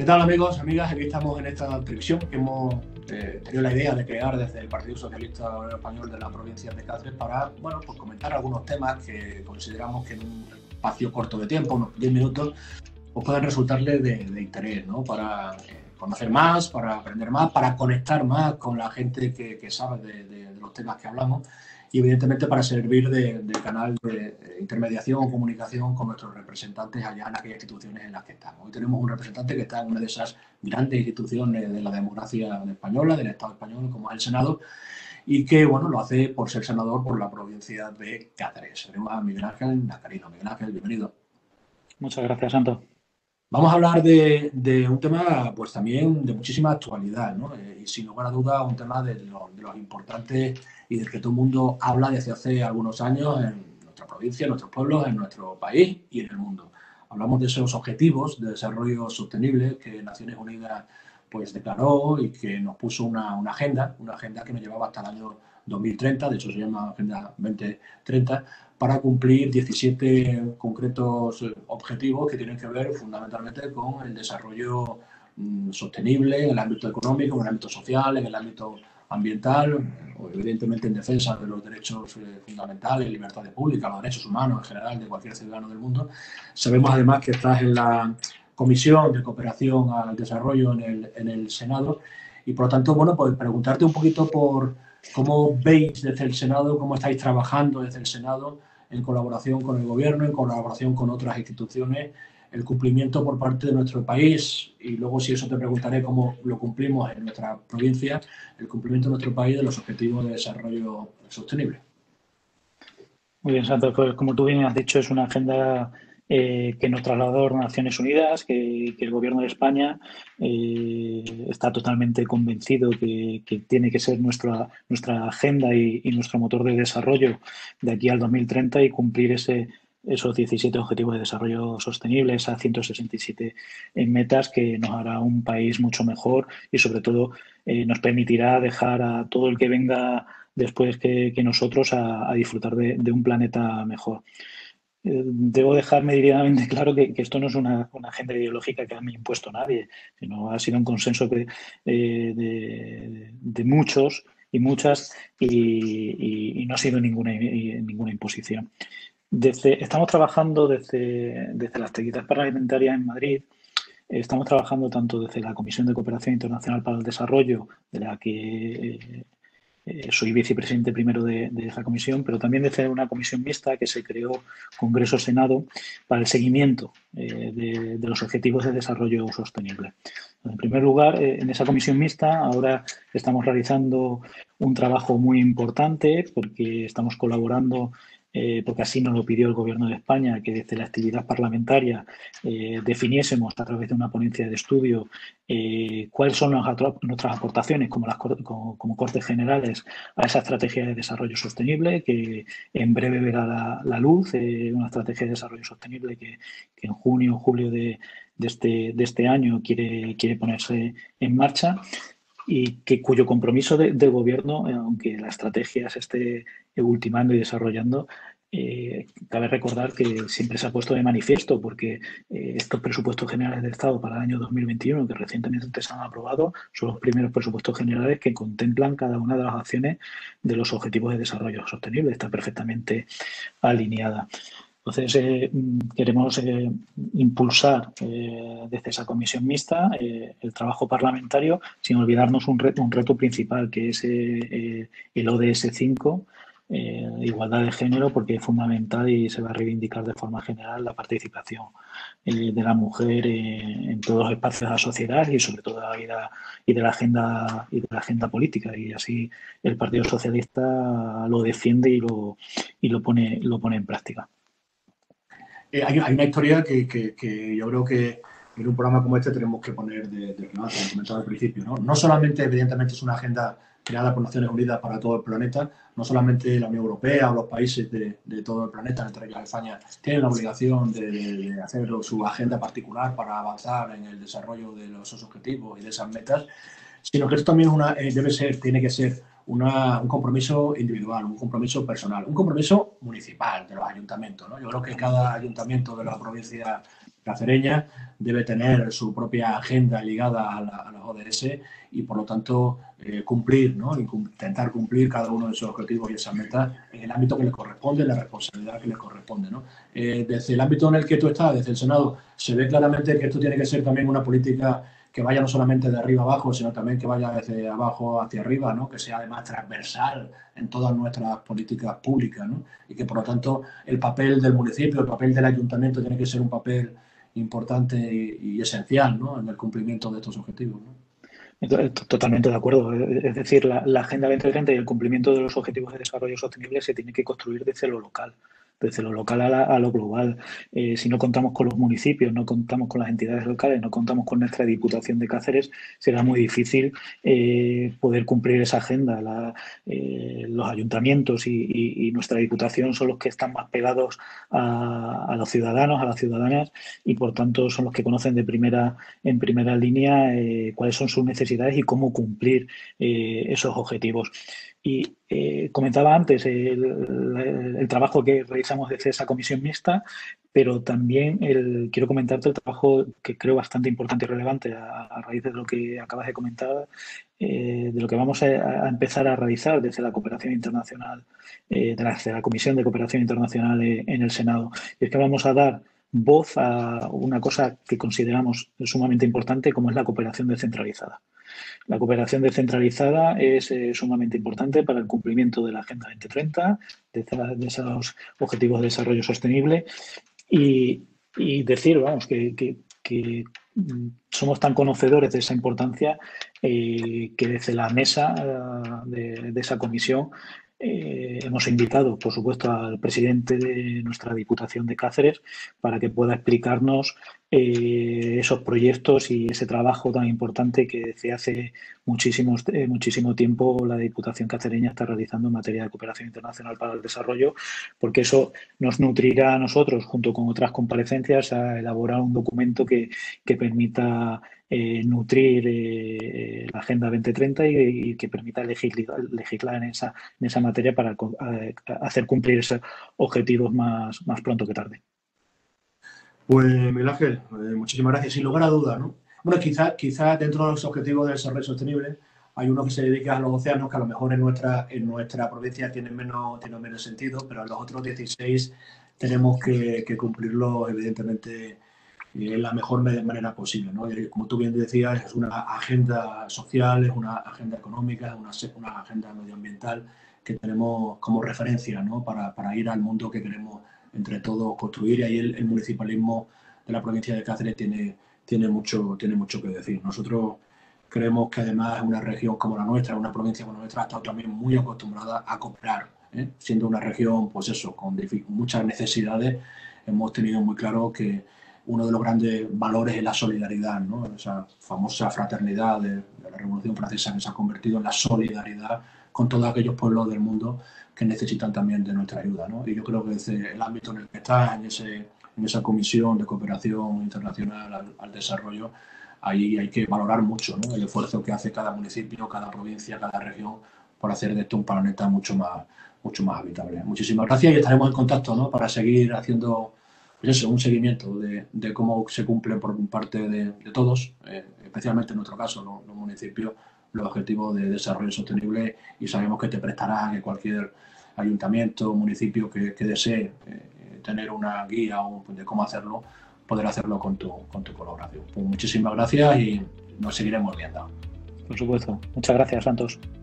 tal, amigos, amigas? Aquí estamos en esta televisión que hemos tenido la idea de crear desde el Partido Socialista Obrero Español de la provincia de Cáceres para, bueno, pues comentar algunos temas que consideramos que en un espacio corto de tiempo, unos 10 minutos, pues pueden resultarles de interés, ¿no? Para conocer más, para aprender más, para conectar más con la gente que sabe de los temas que hablamos y, evidentemente, para servir de canal de intermediación o comunicación con nuestros representantes allá en aquellas instituciones en las que estamos. Hoy tenemos un representante que está en una de esas grandes instituciones de la democracia española, del Estado español, como es el Senado, y que, bueno, lo hace por ser senador por la provincia de Cáceres. Tenemos a Miguel Ángel Nacarino. Miguel Ángel, bienvenido. Muchas gracias, Santo. Vamos a hablar de un tema, pues también de muchísima actualidad, ¿no? Y sin lugar a dudas, un tema de los importantes y del que todo el mundo habla desde hace algunos años en nuestra provincia, en nuestros pueblos, en nuestro país y en el mundo. Hablamos de esos objetivos de desarrollo sostenible que Naciones Unidas pues declaró y que nos puso una agenda que nos llevaba hasta el año 2030, de hecho se llama Agenda 2030, para cumplir 17 concretos objetivos que tienen que ver fundamentalmente con el desarrollo sostenible en el ámbito económico, en el ámbito social, en el ámbito ambiental, o evidentemente en defensa de los derechos fundamentales, libertades públicas, los derechos humanos en general de cualquier ciudadano del mundo. Sabemos además que estás en la Comisión de Cooperación al Desarrollo en el Senado y, por lo tanto, bueno, pues preguntarte un poquito por cómo veis desde el Senado, cómo estáis trabajando desde el Senado en colaboración con el Gobierno, en colaboración con otras instituciones, el cumplimiento por parte de nuestro país, y luego, si eso, te preguntaré cómo lo cumplimos en nuestra provincia, el cumplimiento de nuestro país de los Objetivos de Desarrollo Sostenible. Muy bien, Santos. Pues como tú bien has dicho, es una agenda que nos trasladó Naciones Unidas, que el Gobierno de España está totalmente convencido que tiene que ser nuestra agenda y nuestro motor de desarrollo de aquí al 2030 y cumplir esos 17 Objetivos de Desarrollo Sostenible, esas 167 metas que nos hará un país mucho mejor y, sobre todo, nos permitirá dejar a todo el que venga después que nosotros a disfrutar de un planeta mejor. Debo dejar meridianamente claro que esto no es una agenda ideológica que me ha impuesto nadie, sino ha sido un consenso de muchos y muchas y no ha sido ninguna imposición. Estamos trabajando desde las actividades parlamentarias en Madrid. Estamos trabajando tanto desde la Comisión de Cooperación Internacional para el Desarrollo, de la que soy vicepresidente primero de esa comisión, pero también desde una comisión mixta que se creó Congreso-Senado para el seguimiento de los Objetivos de Desarrollo Sostenible. En primer lugar, en esa comisión mixta ahora estamos realizando un trabajo muy importante porque estamos colaborando, porque así nos lo pidió el Gobierno de España, que desde la actividad parlamentaria definiésemos a través de una ponencia de estudio cuáles son nuestras aportaciones como Cortes Generales a esa estrategia de desarrollo sostenible que en breve verá la luz, una estrategia de desarrollo sostenible que en junio o julio de este año quiere ponerse en marcha y cuyo compromiso del Gobierno, aunque la estrategia se esté ultimando y desarrollando, cabe recordar que siempre se ha puesto de manifiesto porque estos presupuestos generales del Estado para el año 2021, que recientemente se han aprobado, son los primeros presupuestos generales que contemplan cada una de las acciones de los Objetivos de Desarrollo Sostenible. Está perfectamente alineada. Entonces, queremos impulsar desde esa comisión mixta el trabajo parlamentario sin olvidarnos un reto principal, que es el ODS 5, igualdad de género, porque es fundamental y se va a reivindicar de forma general la participación de la mujer en todos los espacios de la sociedad y sobre todo de la vida y de la agenda política, y así el Partido Socialista lo defiende y lo pone en práctica. Hay una historia que yo creo que en un programa como este tenemos que poner de relevancia, como comentaba al principio, ¿no? No solamente, evidentemente, es una agenda creada por Naciones Unidas para todo el planeta, no solamente la Unión Europea o los países de todo el planeta, entre ellos España, tienen la obligación de hacer su agenda particular para avanzar en el desarrollo de esos objetivos y de esas metas, sino que esto también tiene que ser un compromiso individual, un compromiso personal, un compromiso municipal de los ayuntamientos, ¿no? Yo creo que cada ayuntamiento de la provincia cacereña debe tener su propia agenda ligada a las ODS y, por lo tanto, cumplir, ¿no? Intentar cumplir cada uno de esos objetivos y esas metas en el ámbito que le corresponde, la responsabilidad que le corresponde, ¿no? Desde el ámbito en el que tú estás, desde el Senado, se ve claramente que esto tiene que ser también una política que vaya no solamente de arriba abajo, sino también que vaya desde abajo hacia arriba, ¿no? Que sea además transversal en todas nuestras políticas públicas, ¿no? Y que, por lo tanto, el papel del municipio, el papel del ayuntamiento tiene que ser un papel importante y esencial, ¿no? En el cumplimiento de estos objetivos, ¿no? Totalmente de acuerdo. Es decir, la Agenda 2030 y el cumplimiento de los Objetivos de Desarrollo Sostenible se tiene que construir desde lo local a lo global. Si no contamos con los municipios, no contamos con las entidades locales, no contamos con nuestra Diputación de Cáceres, será muy difícil poder cumplir esa agenda. Los ayuntamientos y nuestra Diputación son los que están más pegados a los ciudadanos, a las ciudadanas, y por tanto son los que conocen en primera línea cuáles son sus necesidades y cómo cumplir esos objetivos. Y comentaba antes el trabajo que realizamos desde esa comisión mixta, pero también quiero comentarte el trabajo que creo bastante importante y relevante a raíz de lo que acabas de comentar, de lo que vamos a empezar a realizar desde la cooperación internacional, desde la Comisión de Cooperación Internacional en el Senado. Y es que vamos a dar voz a una cosa que consideramos sumamente importante, como es la cooperación descentralizada. La cooperación descentralizada es sumamente importante para el cumplimiento de la Agenda 2030, de esos Objetivos de Desarrollo Sostenible y decir, vamos, que somos tan conocedores de esa importancia que desde la mesa de esa comisión hemos invitado, por supuesto, al presidente de nuestra Diputación de Cáceres para que pueda explicarnos esos proyectos y ese trabajo tan importante que desde hace muchísimo tiempo la Diputación cacereña está realizando en materia de cooperación internacional para el desarrollo, porque eso nos nutrirá a nosotros, junto con otras comparecencias, a elaborar un documento que permita nutrir la Agenda 2030 y que permita legislar en esa materia para hacer cumplir esos objetivos más pronto que tarde. Pues, Miguel Ángel, muchísimas gracias. Sin lugar a dudas, ¿no? Bueno, quizá dentro de los objetivos de desarrollo sostenible hay uno que se dedica a los océanos, que a lo mejor en nuestra provincia tiene menos sentido, pero en los otros 16 tenemos que cumplirlo, evidentemente, en la mejor manera posible, ¿no? Como tú bien decías, es una agenda social, es una agenda económica, es una agenda medioambiental que tenemos como referencia, ¿no? Para ir al mundo que queremos entre todos construir, y ahí el municipalismo de la provincia de Cáceres tiene mucho que decir. Nosotros creemos que además una región como la nuestra, una provincia como la nuestra, ha estado también muy acostumbrada a cooperar, siendo una región, pues eso, con muchas necesidades. Hemos tenido muy claro que uno de los grandes valores es la solidaridad, ¿no? Esa famosa fraternidad de la Revolución Francesa, que se ha convertido en la solidaridad con todos aquellos pueblos del mundo que necesitan también de nuestra ayuda, ¿no? Y yo creo que desde el ámbito en el que está, en esa Comisión de Cooperación Internacional al Desarrollo, ahí hay que valorar mucho, ¿no? El esfuerzo que hace cada municipio, cada provincia, cada región por hacer de esto un planeta mucho más habitable. Muchísimas gracias y estaremos en contacto, ¿no? Para seguir haciendo, pues eso, un seguimiento de cómo se cumplen por parte de todos, especialmente en nuestro caso, los municipios, los objetivos de desarrollo sostenible, y sabemos que te prestará que cualquier ayuntamiento, municipio que desee tener una guía de cómo hacerlo, poder hacerlo con tu colaboración. Pues muchísimas gracias y nos seguiremos viendo. Por supuesto. Muchas gracias, Santos.